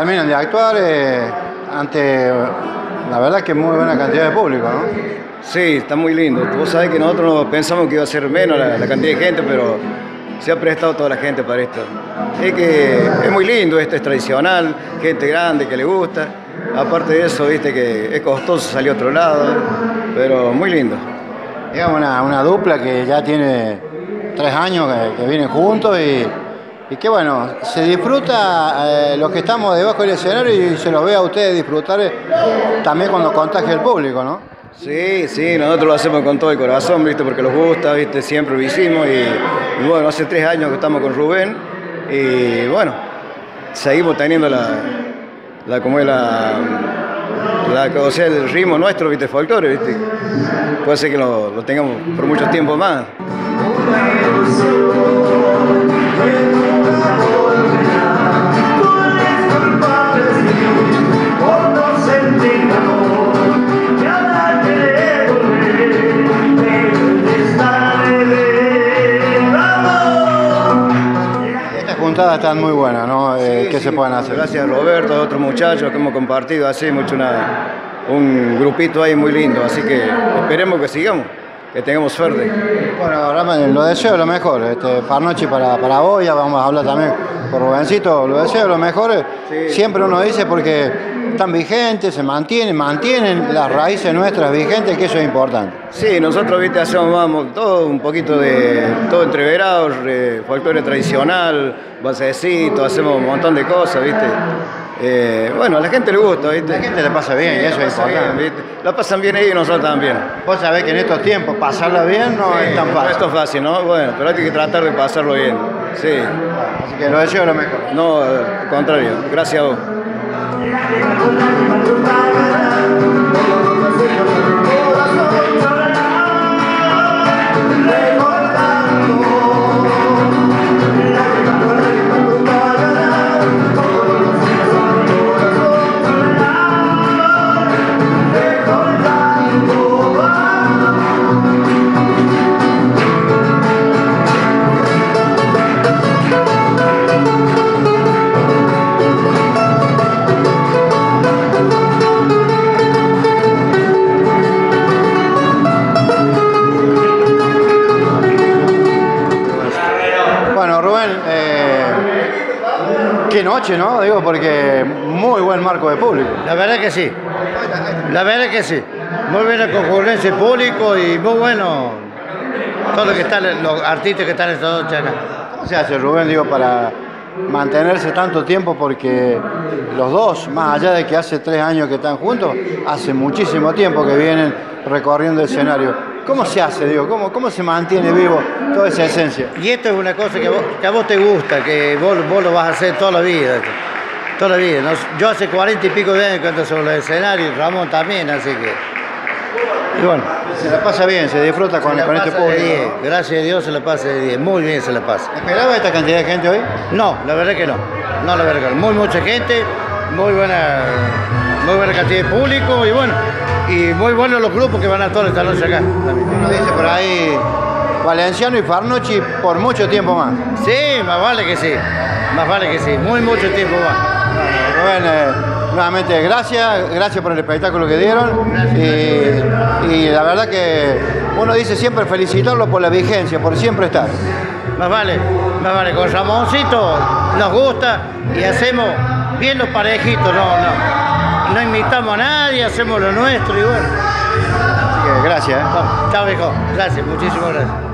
terminan de actuar ante, la verdad que muy buena cantidad de público, ¿no? Sí, está muy lindo. Vos sabés que nosotros no pensamos que iba a ser menos la cantidad de gente, pero se ha prestado toda la gente para esto. Es que es muy lindo, esto es tradicional, gente grande que le gusta. Aparte de eso, viste que es costoso salir a otro lado, pero muy lindo. Es una dupla que ya tiene 3 años que vienen juntos y que bueno, se disfruta los que estamos debajo del escenario y se los ve a ustedes disfrutar también cuando contagia el público, ¿no? Sí, sí, nosotros lo hacemos con todo el corazón, ¿viste? Porque nos gusta, ¿viste? Siempre lo hicimos y bueno, hace 3 años que estamos con Rubén y bueno, seguimos teniendo o sea, el ritmo nuestro, ¿viste? Folclore, ¿viste? Puede ser que lo tengamos por mucho tiempo más. Estas juntadas están muy buenas, ¿no? Sí, ¿Qué sí, se pueden hacer? gracias a Roberto, a otros muchachos que hemos compartido así mucho un grupito ahí muy lindo, así que esperemos que sigamos, que tengamos suerte. Bueno, Ramón, lo deseo lo mejor. Farnochi para vos, ya vamos a hablar también con Rubencito, lo deseo lo mejor. Sí. Siempre uno dice porque están vigentes, se mantienen las raíces nuestras vigentes, que eso es importante. Sí, nosotros, viste, hacemos todo un poquito de todo entreverado, folclore tradicional, balsecito, hacemos un montón de cosas, viste. Bueno, a la gente le gusta, ¿viste? La gente le pasa bien y eso es importante. ¿Viste? La pasan bien ellos y nosotros también. Vos sabés que en estos tiempos pasarla bien no es tan fácil. Esto es fácil, ¿no? Bueno, pero hay que tratar de pasarlo bien. Sí. Así que lo deseo lo mejor. No, al contrario. Gracias a vos. Bueno, Rubén, qué noche, ¿no? Digo, porque muy buen marco de público. La verdad que sí. La verdad que sí. Muy buena concurrencia de público y muy bueno todo lo que están, los artistas que están esta noche acá. ¿Cómo se hace, Rubén, digo, para mantenerse tanto tiempo? Porque los dos, más allá de que hace 3 años que están juntos, hace muchísimo tiempo que vienen recorriendo el escenario. ¿Cómo se hace, digo? ¿Cómo se mantiene vivo toda esa esencia? Y esto es una cosa que a vos te gusta, que vos lo vas a hacer toda la vida. Toda la vida. Yo hace 40 y pico de años que ando sobre los escenarios, Ramón también, así que... Y bueno. Se la pasa bien, se disfruta con este público. Gracias a Dios se la pasa de 10, muy bien se la pasa. ¿Esperaba esta cantidad de gente hoy? No, la verdad que no. No, la verdad que no. Mucha gente, muy buena cantidad de público y bueno, y muy buenos los grupos que van a estar esta noche acá. Uno dice por ahí Valenciano y Farnochi por mucho tiempo más. Sí, más vale que sí. Más vale que sí. Mucho tiempo más. Rubén, nuevamente gracias por el espectáculo que dieron y la verdad que uno dice siempre felicitarlo por la vigencia, por siempre estar. Más vale, con Ramoncito nos gusta y hacemos bien los parejitos, no imitamos a nadie, hacemos lo nuestro y bueno. Así que gracias. Chao, viejo, gracias, muchísimas gracias.